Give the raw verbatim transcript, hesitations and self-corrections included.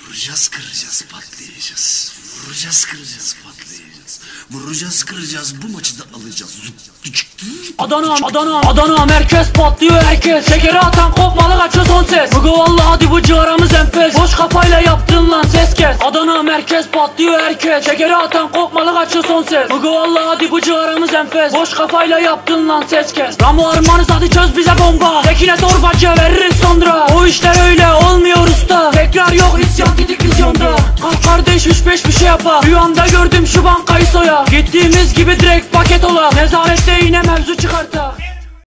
Vuracağız, kıracağız, patlayacağız. Vuracağız, kıracağız, patlayacağız. Vuracağız, kıracağız, bu maçı da alacağız. Adana, Adana, Adana merkez patlıyor herkes. Şekeri atan kopmalı kaçıyor son ses. Mugo vallahi hadi bu civarımız enfes. Boş kafayla yaptın lan ses kes. Adana merkez patlıyor herkes. Şekeri atan kopmalı kaçıyor son ses. Mugo vallahi hadi bu civarımız enfes. Boş kafayla yaptın lan ses kes. Ramo armanız hadi çöz bize bomba. Tekine torbacıya veririz sonra. O işler öyle olmuyor usta. Tekrar yok isyan gidik vizyonda. Kalk kardeş üç beş bir şey yapa. Rüyamda gördüm şu bankayı soya. Gittiğimiz gibi direkt paket ola. Nezarette yine mevzu çıkarta.